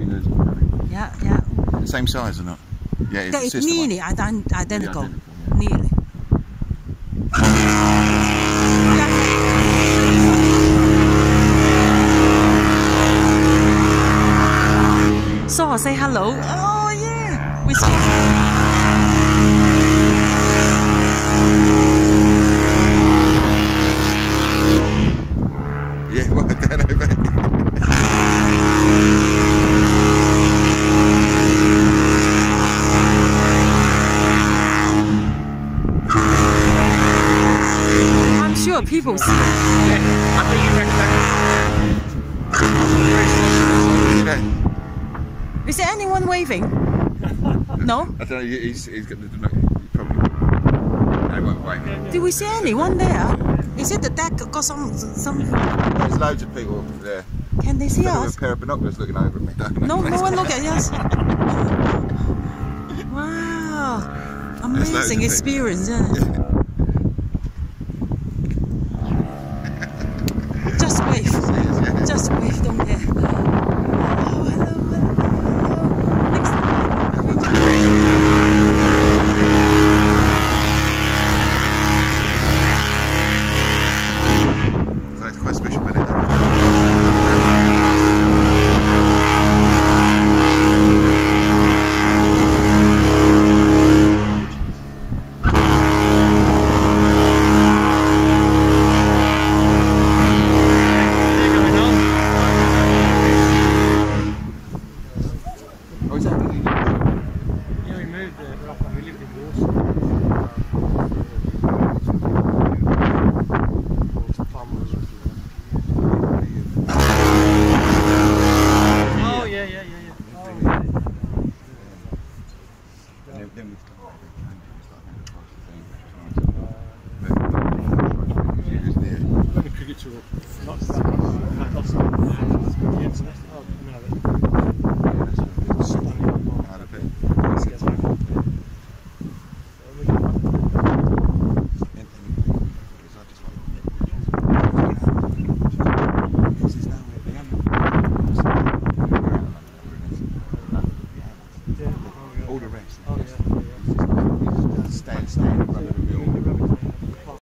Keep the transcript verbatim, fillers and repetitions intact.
mean, there's, Yeah, yeah. the same size or not? Yeah, it's, It's it's nearly one. ident identical. Nearly identical, yeah. Nearly. So say hello. Oh yeah. We see. Yeah, well, I don't know, mate. I'm sure people see. Yeah, I think you Yeah. Is there anyone waving? No? I don't know, he's, he's got the, probably, no, won't wait. Did we see anyone there? Is it the deck got some, some... There's loads of people there. Can they see With us? a pair of binoculars looking over at me, don't they? No, no one look at us. Wow. Amazing experience, isn't it? Just wave. Just wave, don't